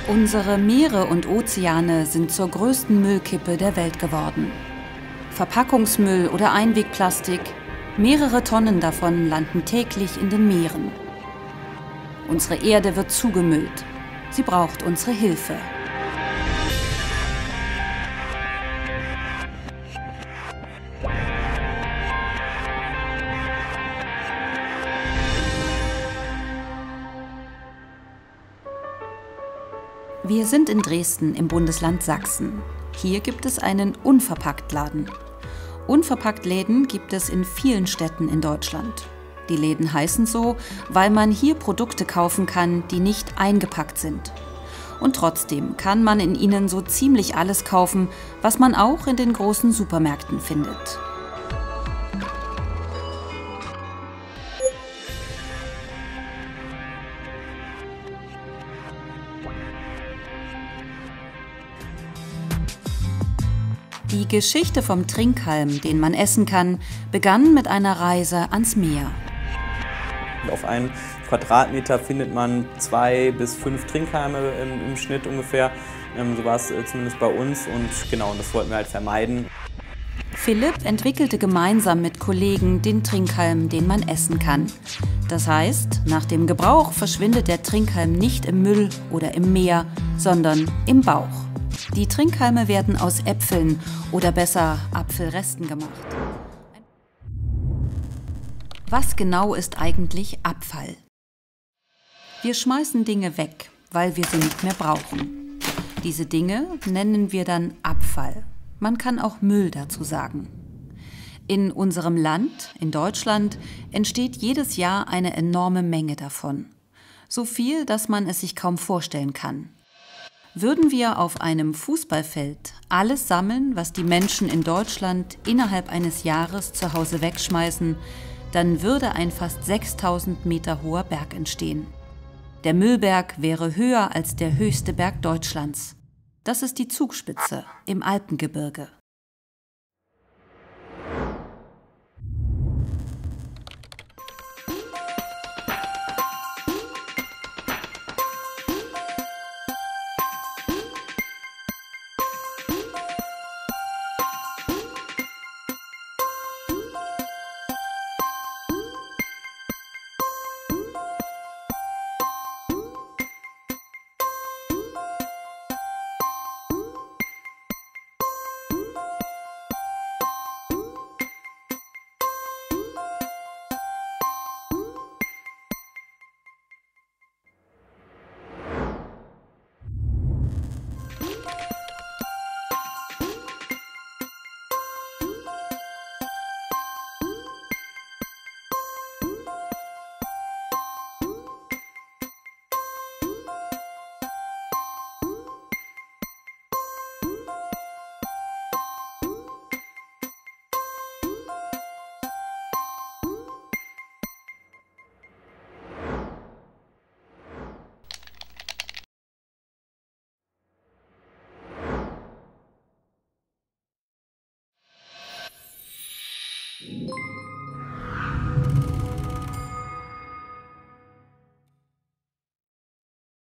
Unsere Meere und Ozeane sind zur größten Müllkippe der Welt geworden. Verpackungsmüll oder Einwegplastik, mehrere Tonnen davon landen täglich in den Meeren. Unsere Erde wird zugemüllt. Sie braucht unsere Hilfe. Wir sind in Dresden im Bundesland Sachsen. Hier gibt es einen Unverpacktladen. Unverpacktläden gibt es in vielen Städten in Deutschland. Die Läden heißen so, weil man hier Produkte kaufen kann, die nicht eingepackt sind. Und trotzdem kann man in ihnen so ziemlich alles kaufen, was man auch in den großen Supermärkten findet. Die Geschichte vom Trinkhalm, den man essen kann, begann mit einer Reise ans Meer. Auf einen Quadratmeter findet man 2 bis 5 Trinkhalme im Schnitt ungefähr. So war es zumindest bei uns und genau, das wollten wir halt vermeiden. Philipp entwickelte gemeinsam mit Kollegen den Trinkhalm, den man essen kann. Das heißt, nach dem Gebrauch verschwindet der Trinkhalm nicht im Müll oder im Meer, sondern im Bauch. Die Trinkhalme werden aus Äpfeln oder besser Apfelresten gemacht. Was genau ist eigentlich Abfall? Wir schmeißen Dinge weg, weil wir sie nicht mehr brauchen. Diese Dinge nennen wir dann Abfall. Man kann auch Müll dazu sagen. In unserem Land, in Deutschland, entsteht jedes Jahr eine enorme Menge davon. So viel, dass man es sich kaum vorstellen kann. Würden wir auf einem Fußballfeld alles sammeln, was die Menschen in Deutschland innerhalb eines Jahres zu Hause wegschmeißen, dann würde ein fast 6000 Meter hoher Berg entstehen. Der Müllberg wäre höher als der höchste Berg Deutschlands. Das ist die Zugspitze im Alpengebirge.